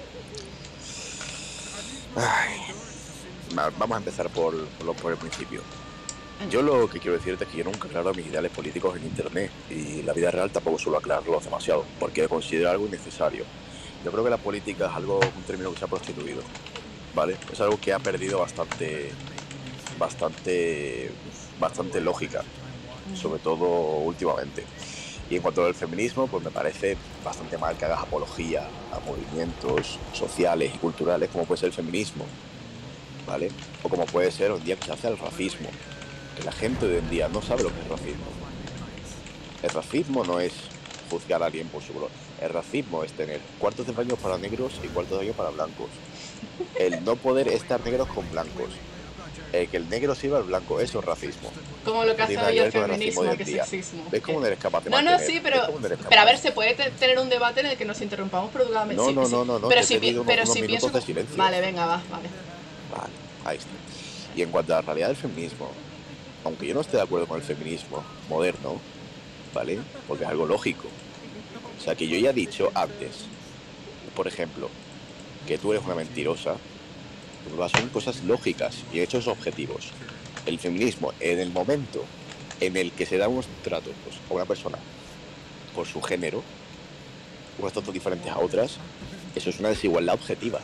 Ay. Va- Vamos a empezar por, por, lo- por el principio. Yo lo que quiero decirte es que yo nunca aclaro mis ideales políticos en internet y la vida real tampoco suelo aclararlos demasiado, porque considero algo innecesario. Yo creo que la política es algo, un término que se ha prostituido, ¿vale? Es algo que ha perdido bastante, bastante, bastante lógica, sobre todo últimamente. Y en cuanto al feminismo, pues me parece bastante mal que hagas apología a movimientos sociales y culturales como puede ser el feminismo, ¿vale? O como puede ser hoy en día que se hace el racismo. Que la gente hoy en día no sabe lo que es racismo. El racismo no es juzgar a alguien por su color. El racismo es tener cuartos de baño para negros y cuartos de baño para blancos. El no poder estar negros con blancos. El que el negro sirva al blanco, eso es racismo. Como lo que No hace tiene nada hoy que el ver con el racismo feminismo, de hoy que en es día. sexismo. ¿Ves cómo no eres capaz de No, no, mantener? sí, ¿Ves pero, cómo no eres pero a ver, capaz? se puede te- tener un debate en el que nos interrumpamos productivamente. No, Sí, no, sí. no, no, no, pero te he si, pi- pedido pero unos si minutos pienso... de silencio. Vale, venga, va, vale. Vale, ahí está. Y en cuanto a la realidad del feminismo, aunque yo no esté de acuerdo con el feminismo moderno, ¿vale? Porque es algo lógico. O sea, que yo ya he dicho antes, por ejemplo, que tú eres una mentirosa, son cosas lógicas y hechos objetivos. El feminismo, en el momento en el que se da unos tratos pues, a una persona por su género, unos tratos diferentes a otras, eso es una desigualdad objetiva.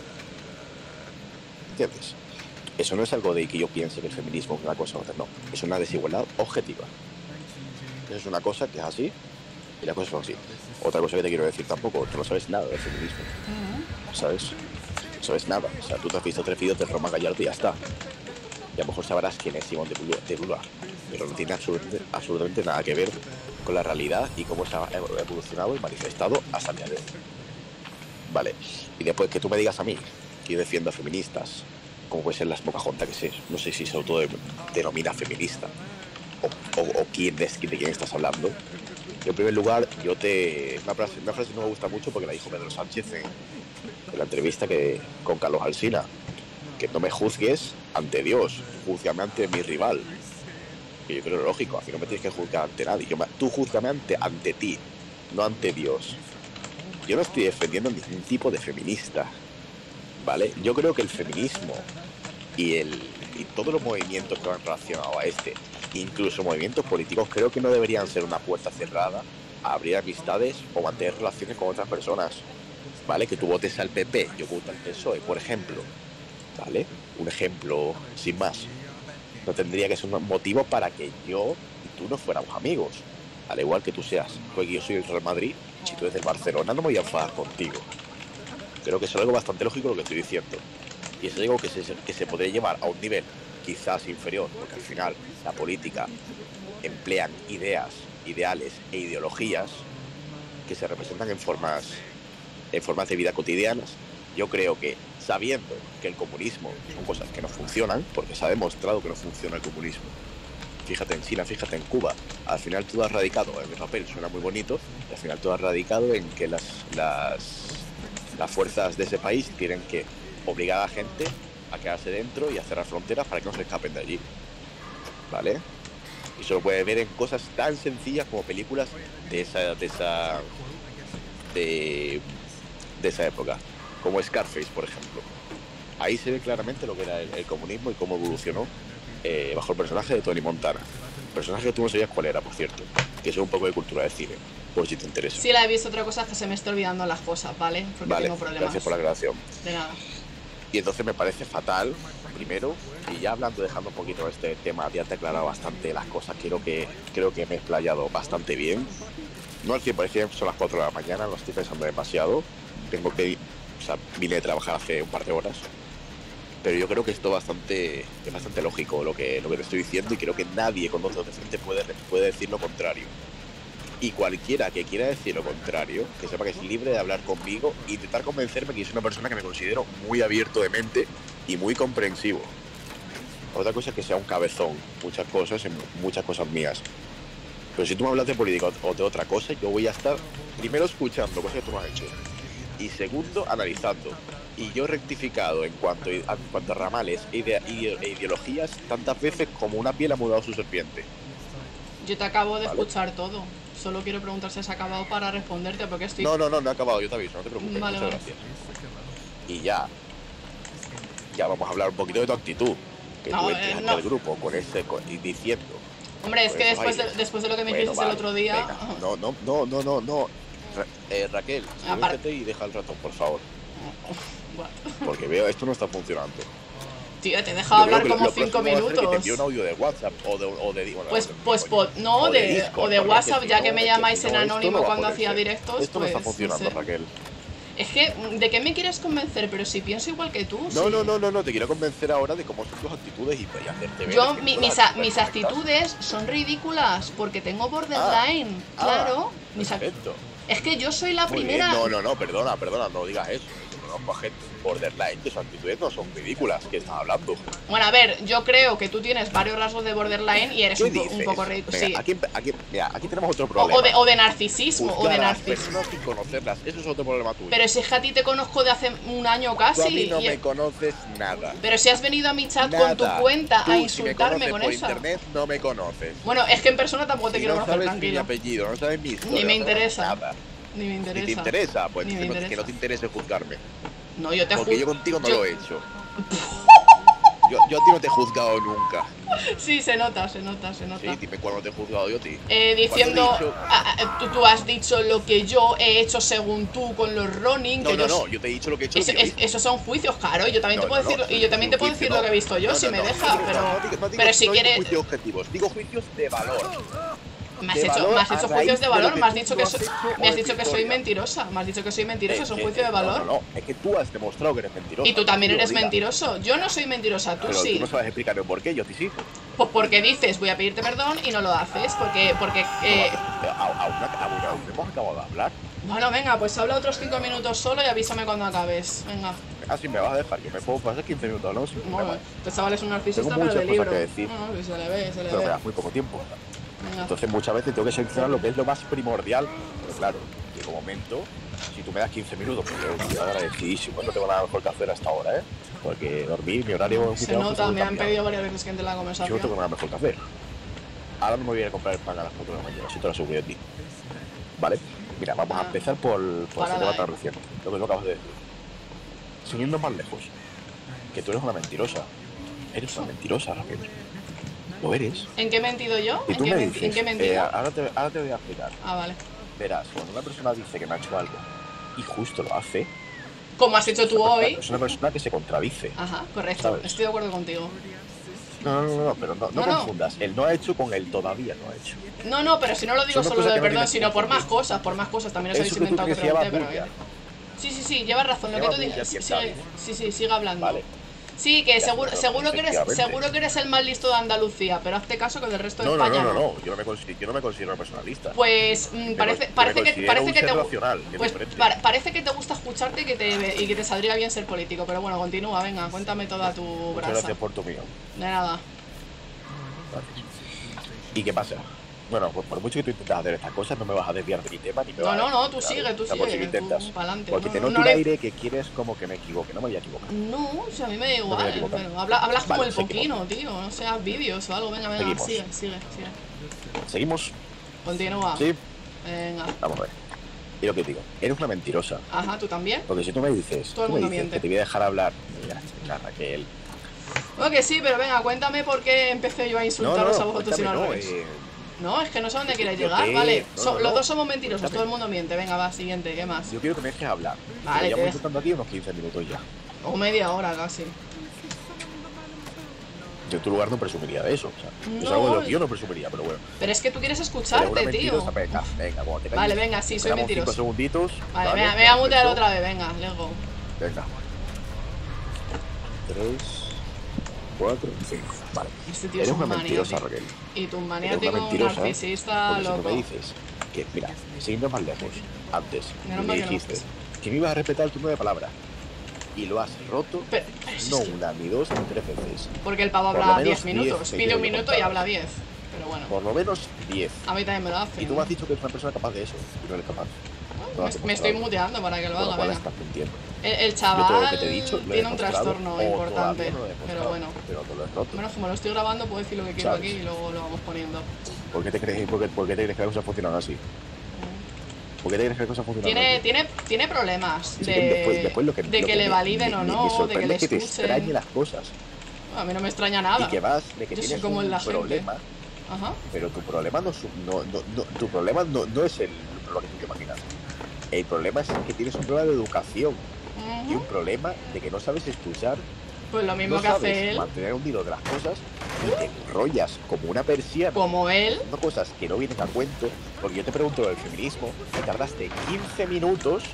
¿Entiendes? Eso no es algo de que yo piense que el feminismo es una cosa u otra, no. Es una desigualdad objetiva. Eso es una cosa que es así y las cosas son así. Otra cosa que te quiero decir tampoco, tú no sabes nada del feminismo. ¿Sabes? No sabes nada. O sea, tú te has visto tres vídeos de Roma Gallardo y ya está. Y a lo mejor sabrás quién es Simón de Bulua, de Bulua, pero no tiene absolutamente, absolutamente nada que ver con la realidad y cómo se ha evolucionado y manifestado hasta el día de hoy. Vale. Y después que tú me digas a mí que yo defiendo a feministas, como puede ser la Smocajonta, que sé, no sé si se autodenomina feminista o, o, o quién es, de quién estás hablando. Yo, en primer lugar, yo te... Una frase, una frase no me gusta mucho porque la dijo Pedro Sánchez en, en la entrevista que con Carlos Alsina, que no me juzgues ante Dios, júzgame ante mi rival. Que yo creo lo lógico, así no me tienes que juzgar ante nadie. Yo me, tú júzgame ante, ante ti, no ante Dios. Yo no estoy defendiendo ningún tipo de feminista, ¿vale? Yo creo que el feminismo y, el, y todos los movimientos que van relacionados a este, incluso movimientos políticos, creo que no deberían ser una puerta cerrada a abrir amistades o mantener relaciones con otras personas, ¿vale? Que tú votes al P P, yo voto al P S O E, por ejemplo, ¿vale? Un ejemplo sin más. No tendría que ser un motivo para que yo y tú no fuéramos amigos. Al igual que tú seas, porque yo soy el Real Madrid, si tú eres del Barcelona no me voy a enfadar contigo. Creo que es algo bastante lógico lo que estoy diciendo. Y es algo que se, que se podría llevar a un nivel quizás inferior, porque al final la política emplean ideas, ideales e ideologías que se representan en formas, en formas de vida cotidianas. Yo creo que sabiendo que el comunismo son cosas que no funcionan, porque se ha demostrado que no funciona el comunismo. Fíjate en China, fíjate en Cuba. Al final todo ha radicado, en el papel suena muy bonito, y al final todo ha radicado en que las, las, las fuerzas de ese país tienen que obligar a la gente a quedarse dentro y a cerrar fronteras para que no se escapen de allí. ¿Vale? Y se lo puede ver en cosas tan sencillas como películas de esa, de esa, de, de esa época, como Scarface, por ejemplo. Ahí se ve claramente lo que era el, el comunismo y cómo evolucionó eh, bajo el personaje de Tony Montana. Personaje que tú no sabías cuál era, por cierto. Que es un poco de cultura de cine, por si te interesa. Sí, la he visto. Otra cosa es que se me está olvidando las cosas, ¿vale? Porque vale, tengo problemas. gracias por la aclaración. De nada. Y entonces me parece fatal, primero, y ya hablando, dejando un poquito este tema, ya te he aclarado bastante las cosas, creo que, creo que me he explayado bastante bien. No al cien por cien, son las cuatro de la mañana, no estoy pensando demasiado. Tengo que, o sea, vine de trabajar hace un par de horas. Pero yo creo que esto bastante, es bastante lógico lo que, lo que te estoy diciendo, y creo que nadie con dos dedos de frente puede, puede decir lo contrario. Y cualquiera que quiera decir lo contrario, que sepa que es libre de hablar conmigo e intentar convencerme que yo soy una persona que me considero muy abierto de mente y muy comprensivo. Otra cosa es que sea un cabezón, muchas cosas, en muchas cosas mías. Pero si tú me hablas de política o de otra cosa, yo voy a estar primero escuchando cosas que tú no has hecho y segundo analizando. Y yo rectificado en cuanto, en cuanto a ramales e, ide, e ideologías tantas veces como una piel ha mudado su serpiente. Yo te acabo de ¿Vale? escuchar todo. Solo quiero preguntar si has acabado para responderte, porque estoy... No, no, no, no he acabado, yo te aviso, no te preocupes, Vale, muchas vale. gracias. Y ya, ya vamos a hablar un poquito de tu actitud, que No, tú eh, entras no. al grupo con ese, con, y diciendo... Hombre, es con que esos después de, aires. después de lo que me Bueno, dijiste vale, el otro día... venga, no, no, no, no, no, no. Ra eh, Raquel, Aparte- siléntate y deja el ratón, por favor, What? porque veo esto no está funcionando. Tío, te he dejado Yo creo hablar que como lo cinco próximo va a ser que te minutos. envíe un audio de WhatsApp o de... O de bueno, Pues, no, pues, coño. po- no, O de, Discord, o de porque WhatsApp, si ya no, que me es llamáis si en no, esto anónimo no va a cuando poder hacía ser. directos, Esto no pues... está funcionando, no sé. Raquel. Es que, ¿de qué me quieres convencer? Pero si pienso igual que tú. No, sí. no, no, no, no, te quiero convencer ahora de cómo son tus actitudes y, y hacerte ver. Yo, que mi- tú mis, las a- mis perfectas. actitudes son ridículas porque tengo borderline. Ah, claro. Mis ac- Perfecto. es que yo soy la Muy primera. bien. No, no, no, perdona, perdona, no digas eso. Yo conozco a gente borderline que sus actitudes no son ridículas. ¿Qué estás hablando? Bueno, a ver, yo creo que tú tienes varios rasgos de borderline y eres ¿Qué un, po- dices? un poco ridículo. Venga, Sí. aquí, aquí, mira, aquí tenemos otro O, problema. o de, o de narcisismo, o Juzgar de a las narcisismo. personas sin conocerlas, eso es otro problema tuyo. Pero si es que a ti te conozco de hace un año Tú casi. a mí no y- me conoces nada. Pero si has venido a mi chat Nada. con tu cuenta Tú, a si insultarme me con conoces esa. por internet, no me conoces. Bueno, es que en persona tampoco te Si quiero no conocer, sabes mi tranquilo. apellido, no sabes mi historia. Ni me no sabes interesa. Nada. Ni me interesa. Si te interesa, pues Ni me que, no, que interesa. no te interese juzgarme. No, yo te Porque yo juzgo. contigo no yo- lo he hecho. Yo, yo a ti no te he juzgado nunca. Sí, se nota, se nota, se nota. Sí, dime cuándo te he juzgado yo a ti. Eh, diciendo, Cuando he dicho- ah, ah, tú, tú has dicho lo que yo he hecho según tú con los running. No, que no, yo- no, yo te he dicho lo que he hecho. Es- lo que yo he es- visto. esos son juicios, claro. Yo también No, te puedo no, decir, no, y yo también te un puedo juicio decir lo no. que he visto yo, No, si no, me no, deja, no, no, pero, no digo- no digo- pero si no digo quieres, juicios objetivos, digo juicios de valor. me has de hecho, valor me has a hecho raíz juicios de de lo valor, que me has tú dicho no que has soy, hecho me has o de dicho tu que soy historia. mentirosa, me has dicho que soy mentirosa, Eh, es un eh, juicio eh, de valor. No, no, no, es que tú has demostrado que eres mentiroso. Y tú también No eres lo digas. mentiroso. Yo no soy mentirosa, tú Pero sí. tú no sabes explicar el porqué, yo a ti sí. Pues porque dices, voy a pedirte perdón y no lo haces, porque, porque, eh, No, aún, aún, aún, aún hemos acabado de hablar. bueno, venga, pues habla otros cinco minutos solo y avísame cuando acabes. Venga. Así me vas a dejar, yo me puedo pasar quince minutos, ¿no? Sin Bueno, problema. este chaval es un narcisista, Tengo pero muchas de cosas libro. que decir. No, no, se le ve, se le Pero me ve. da muy poco tiempo. Venga. Entonces muchas veces tengo que seleccionar lo que es lo más primordial. Pero claro, llega un momento, si tú me das quince minutos, pues yo estoy agradecidísimo, no tengo nada mejor que hacer hasta ahora, ¿eh? Porque dormir, mi horario... Se nota, me han pedido varias veces que entre la Yo no conversación. tengo nada mejor que hacer. Ahora no me voy a ir a comprar el pan a las cuatro de la mañana, si te lo aseguro de ti. ¿Vale? Mira, vamos a Ah. empezar por, por Para el tema la- tan reciente, lo que lo acabas de decir. Sin irnos más lejos, que tú eres una mentirosa. Eres una mentirosa, Raquel. Lo eres. ¿En qué he mentido yo? Y ¿En tú qué, me menti- dices, ¿En qué he eh, mentido? ahora, te, ahora te voy a explicar. Ah, vale. Verás, cuando una persona dice que me ha hecho algo y justo lo hace, Como has hecho tú hoy. es una persona que se contradice. Ajá, correcto. ¿Sabes? Estoy de acuerdo contigo. No, no, no, no, pero no, no, No, no. confundas. El no ha hecho con el todavía no ha hecho. No, no, pero si no lo digo Son dos solo cosas de que no perdón, tienes sino que por más confundir. cosas, por más cosas. También os habéis Eso que tú inventado que crees que lleva pregunté, pero... bulla. Sí, sí, sí, llevas razón. Lo que Lleva tú bulla, digas. bien Sigue, sabes. sí, sí, sigue hablando. Vale. Sí, que Ya, seguro, pero seguro, que eres, efectivamente. seguro que eres el más listo de Andalucía, pero hazte caso que del resto de No, no, España no, no, no, yo no me considero, yo no me considero una persona lista. Pues mm, Me parece, con- parece me que, considero parece un que ser te gu- racional, que es pues diferente. pa- parece que te gusta escucharte y que te y que te saldría bien ser político, pero bueno, continúa, venga, cuéntame toda tu Muchas brasa. gracias por tu mío. De nada. Gracias. ¿Y qué pasa? Bueno, pues por mucho que tú intentas hacer estas cosas, no me vas a desviar de mi tema ni me No, vas a no, no, tú desviar, sigue, tú o sea, por si lo sigue, intentas. tú pa'lante. Porque No, te no, noto no un le- aire que quieres como que me equivoque, no me voy a equivocar. No, o sea, a mí me da No me voy a igual, equivocar. pero habla- hablas como Vale, el seguimos. poquino, tío, no seas vídeos o algo, venga, venga, Seguimos. sigue, sigue, sigue. ¿Seguimos? Continúa. Sí, Venga. vamos a ver. Y lo que digo, eres una mentirosa. Ajá, ¿tú también? Porque si tú me dices, Todo el tú me mundo dices miente. que te voy a dejar hablar, mira, mira, Raquel. No, que sí, pero venga, cuéntame por qué empecé yo a No, insultaros no, a vosotros y no cuéntame, al no, revés. eh, No, es que no sé dónde quieres yo llegar, te- vale. no, So- no, los no. dos somos mentirosos, Cuéntame. todo el mundo miente. Venga, va, siguiente, ¿qué más? yo quiero que me dejes hablar. Vale, te Llevamos dejo. disfrutando aquí unos quince minutos ya. O media hora casi. Yo en tu lugar no presumiría de eso. O sea, es No, algo de lo que yo no presumiría, pero bueno. Pero es que tú quieres Eres una escucharte, tío. mentirosa, venga, venga, cuando te calles. Vale, venga, sí, soy Esperamos mentiroso. cinco segunditos. Vale, venga, me voy a mutear otra vez, venga, let's go. Venga. Tres, cuatro, cinco. Vale. Este tío Eres es un una mentirosa, maniático. Raquel. Y tu Eres maniático, una mentirosa. narcisista, Porque si tú loco. me dices que, mira, sin irnos más lejos, antes Menos me mal que no. dijiste que me ibas a respetar el turno de palabra y lo has roto, Pero, pero si no es que- una, ni dos, ni tres veces. Porque el pavo por lo habla menos diez minutos. diez te Pide llevo un yo minuto y contadas. habla diez. Pero bueno, Por lo menos diez. a mí también me lo hace. Y tú me has dicho que eres una persona capaz de eso, y no eres capaz. No Me, has me estoy demostrado. muteando para que lo Con lo haga, cual venga. estás mintiendo. El, el Yo chaval todo lo que te he dicho lo he tiene un demostrado, trastorno o importante. todavía no lo he Pero demostrado, bueno. pero no lo he roto. Bueno, como lo estoy grabando, puedo decir lo que quiero ¿Sabes? aquí y luego lo vamos poniendo. ¿Por qué te crees, por qué, por qué te crees que las cosas funcionan así? ¿Por qué te crees que las cosas funcionan Tiene, así? tiene, tiene problemas Y de, sí, después, después lo que, de lo que que le me- validen me- o me- no, me de que sorprende le que te extrañen escuchen. las cosas. A mí no me extraña nada. Y que vas, de que Yo soy tienes como un la gente. problema, Ajá. pero tu problema no, es un- no, no, no- tu problema no, no es el problema que tú te imaginas. El problema es que tienes un problema de educación y Ujú. un problema de que no sabes escuchar, Pues lo mismo no que sabes hace él, mantener un hilo de las cosas y te enrollas como una persiana. como él. Haciendo cosas que no vienen a cuento, porque yo te pregunto lo del feminismo, y tardaste quince minutos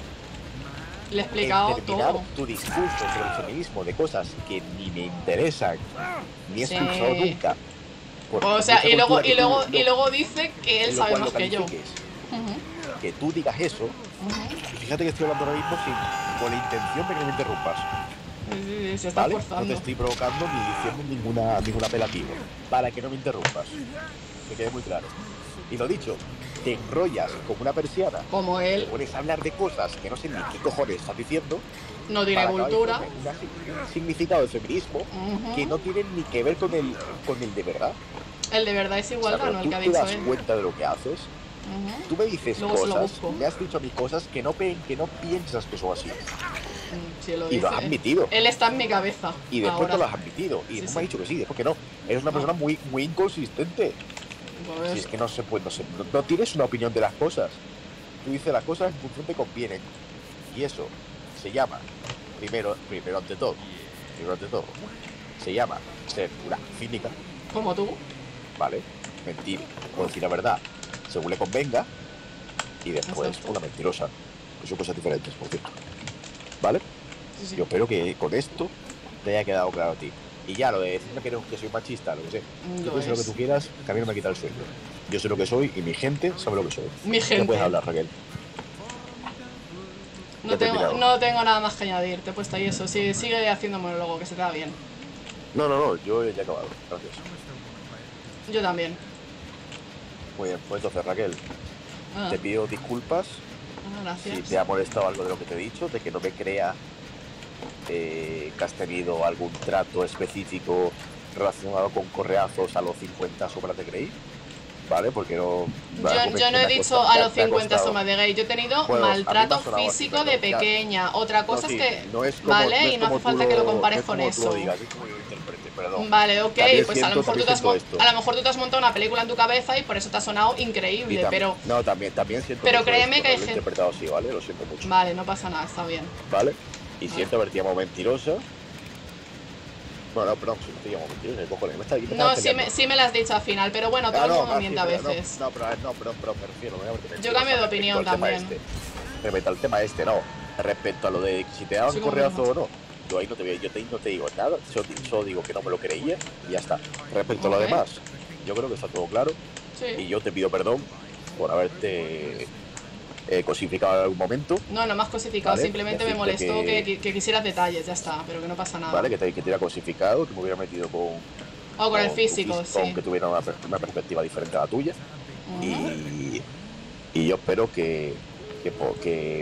Le he en explicado terminar todo. tu discurso sobre el feminismo de cosas que ni me interesan, ni he Sí. escuchado nunca. por O sea, mucha y luego, cultura y que tú luego, lo- y luego dice que él en lo sabe cual más lo que yo. califiques. Ujú, Que tú digas eso, ujú. y fíjate que estoy hablando ahora mismo sin, con la intención de que no me interrumpas, Sí, sí, sí, se está ¿vale? No te forzando. estoy provocando ni diciendo ninguna, ningún apelativo, para que no me interrumpas, que quede muy claro. Y lo dicho, te enrollas como una persiana, Como te él pones a hablar de cosas que no sé ni qué cojones estás diciendo, no tiene para acabar cultura. diciendo un significado del feminismo Ujú. que no tiene ni que ver con el, con el de verdad. El de verdad es O sea, igualdad, pero no el tú que ha te dicho das él. cuenta de lo que haces. Ujú. Tú me dices Luego se lo cosas, busco. me has dicho a mí cosas que no, pe- que no piensas que son así. Mm, sí, lo Y lo has dice. admitido. Él está en mi cabeza. Y después ahora. te lo has admitido. Y Sí, tú sí. me has dicho que sí, después que no. Eres una No. persona muy, muy inconsistente. Pues, Si es que no se puede, no, se- no- no tienes una opinión de las cosas. Tú dices las cosas en función te convienen. Y eso se llama, primero, primero ante todo, primero ante todo, se llama ser una cínica, como tú. ¿vale? Mentir o decir la verdad según le convenga. Y después Exacto. una mentirosa. Que son cosas diferentes, por cierto. ¿Vale? Sí, sí. Yo espero que con esto te haya quedado claro a ti. Y ya, lo de decirme que, no- que soy machista, lo que sé. Lo Tú puedes ser lo que es. tú quieras, que a mí no me quita el sueño. Yo sé lo que soy y mi gente sabe lo que soy. Mi Ya gente. puedes hablar, Raquel. No Ya te he tengo, tirado. no tengo nada más que añadir. Te he puesto ahí eso. Sí, sigue haciendo monólogo, que se te da bien. No, no, no, yo ya he acabado. Gracias. Yo también. Muy bien, pues entonces, Raquel, Ah, te pido disculpas ah, si gracias. te ha molestado algo de lo que te he dicho, de que no me crea eh, que has tenido algún trato específico relacionado con correazos a los cincuenta sombras de Grey, ¿vale? Porque no... Yo, yo no he dicho a los cincuenta sombras de gay. Yo he tenido Bueno, a mí me maltrato ha sonado así, físico de perdón, ya. pequeña. Otra cosa No, sí, es que. no es como- vale, no es y no como hace tú falta que lo no compares es con como tú lo eso. digas, es como yo lo interprete, perdón. Vale, ok, También pues a siento- lo, mejor tú también te has siento mon- esto. a lo mejor tú te has montado una película en tu cabeza y por eso te ha sonado Y increíble, tam- pero. No, también, también siento pero mucho créeme esto, que hay no lo he gente- interpretado así, ¿vale? Lo siento mucho, Vale, no pasa nada, está bien. ¿vale? Y Vale. siento haberte llamado mentirosa. Bueno, no, perdón, si no te llamo mentirosa, ¿qué cojones? Me está, me No, estás sí me, peleando. sí me las has dicho al final, pero bueno, todo Ah, el no, mundo ah, sí, miente a pero no, veces. No, pero, no, pero, pero me refiero, me voy a haberte Yo mentirosa cambio de respecto opinión al tema también. este. Respecto al tema este, no. Respecto a lo de si te daban Sí, como correazo no. o no. yo ahí no te, yo te, no te digo nada, solo, solo digo que no me lo creía y ya está. Respecto a lo Ok. demás, yo creo que está todo claro y Sí. yo te pido perdón por haberte eh, cosificado en algún momento, No, no me has cosificado, Vale, simplemente me decirte molestó que, que- que- que quisieras detalles, ya está, pero que no pasa nada. ¿vale? Que te, que te hubiera cosificado, que me hubiera metido con, O con el tu físico, físico, sí. que tuviera una, per- una perspectiva diferente a la tuya. Ujú. Y, y yo espero que, que, po- que,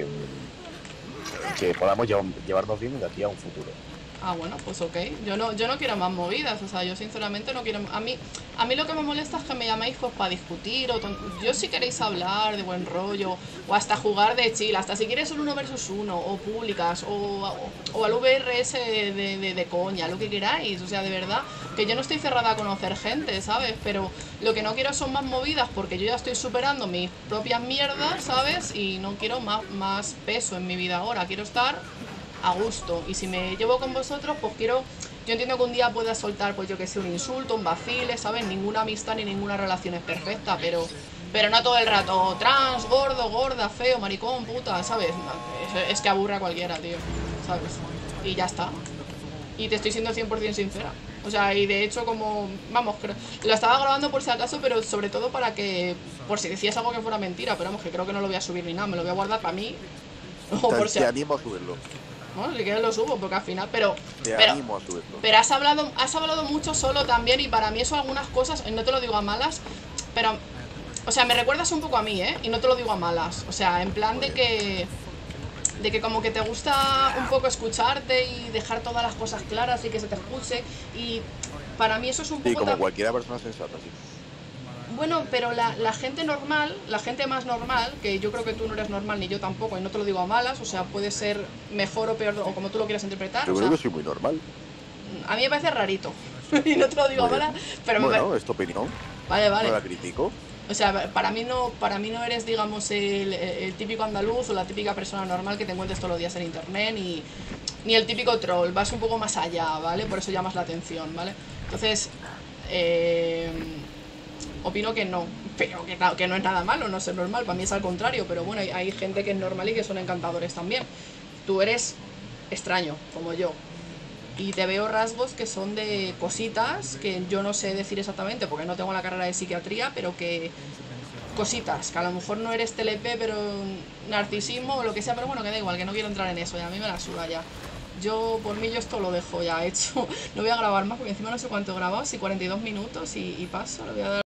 que podamos llevar- llevarnos bien de aquí a un futuro. Ah, bueno, pues ok. Yo no, yo no quiero más movidas, o sea, yo sinceramente no quiero... A mí, a mí lo que me molesta es que me llamáis pues para discutir o... ton- Yo si queréis hablar de buen rollo o hasta jugar de chill, hasta si quieres un uno versus uno o públicas o, o, o al V R S de, de, de coña, lo que queráis, o sea, de verdad, que yo no estoy cerrada a conocer gente, ¿sabes? Pero lo que no quiero son más movidas porque yo ya estoy superando mis propias mierdas, ¿sabes? Y no quiero más, más peso en mi vida ahora, quiero estar a gusto, y si me llevo con vosotros pues quiero, yo entiendo que un día pueda soltar pues yo que sé un insulto, un vacile, ¿sabes? Ninguna amistad ni ninguna relación es perfecta, pero pero no todo el rato trans, gordo, gorda, feo, maricón, puta, ¿sabes? No, es, es que aburre a cualquiera, tío, ¿sabes? Y ya está. Y te estoy siendo cien por ciento sincera. O sea, y de hecho como, vamos, creo, lo estaba grabando por si acaso, pero sobre todo para que, por si decías algo que fuera mentira, pero vamos, que creo que no lo voy a subir ni nada, me lo voy a guardar para mí. O Te, por si te animo a subirlo. bueno, si quieres lo subo, porque al final, pero, Te pero, animo a subirlo. pero has hablado, has hablado mucho solo también, y para mí eso algunas cosas, no te lo digo a malas, pero, o sea, me recuerdas un poco a mí, ¿eh? Y no te lo digo a malas, o sea, en plan de que, de que como que te gusta un poco escucharte y dejar todas las cosas claras y que se te escuche, y para mí eso es un Sí, poco... como tam- cualquier persona sensata, sí. Bueno, pero la, la gente normal, la gente más normal, que yo creo que tú no eres normal ni yo tampoco, y no te lo digo a malas, o sea, puede ser mejor o peor, o como tú lo quieras interpretar, Yo o creo sea, que soy muy normal. a mí me parece rarito. Y no te lo digo a Bueno, malas, pero me bueno, parece... es tu opinión, Vale, no la vale. critico. O sea, para mí no, para mí no eres, digamos, el, el típico andaluz o la típica persona normal que te encuentres todos los días en internet, ni, ni el típico troll, vas un poco más allá, ¿vale? Por eso llamas la atención, ¿vale? Entonces, eh, opino que no, pero que, claro, que no es nada malo no ser normal, para mí es al contrario, pero bueno, hay, hay gente que es normal y que son encantadores también. Tú eres extraño, como yo, y te veo rasgos que son de cositas que yo no sé decir exactamente porque no tengo la carrera de psiquiatría, pero que cositas, que a lo mejor no eres T L P, pero narcisismo o lo que sea, pero bueno, que da igual, que no quiero entrar en eso, y a mí me la suda ya. Yo, por mí, yo esto lo dejo ya hecho. No voy a grabar más porque encima no sé cuánto he grabado, si cuarenta y dos minutos y, y paso, le voy a dar